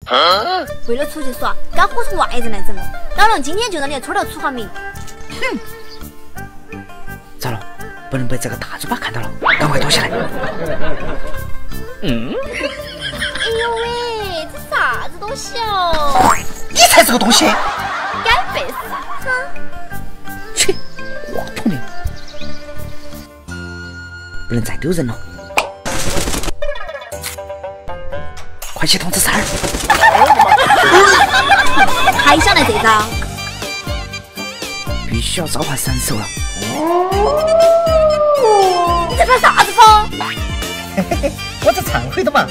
为了出去耍，敢豁出外人来整我，老娘今天就让你戳到处罚名！哼！ 糟了，不能被这个大嘴巴看到了，赶快躲起来！ 哎呦喂，这啥子东西哦？ 你才是个东西！ 该背死！哼！ 切，我捅你！不能再丢人了。 快去通知三儿！ 还想来这招？ 必须要召唤神兽了！ 你在发啥子疯？ 嘿嘿嘿，我在忏悔的嘛！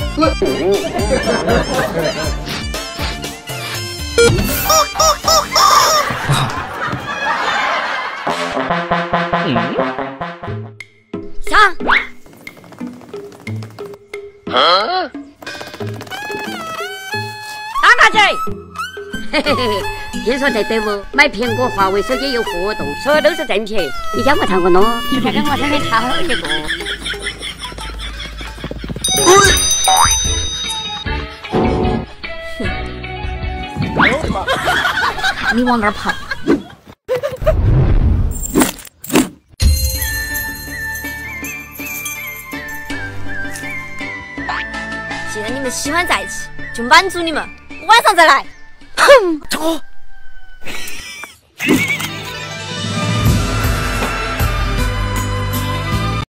上！ 大姐，嘿嘿嘿，听说在德国买苹果、华为手机有活动，说的都是挣钱。你讲我唱过喏，你看看我身边好一个。 你往哪儿跑？既然你们喜欢在一起，就满足你们，晚上再来。哼， 走。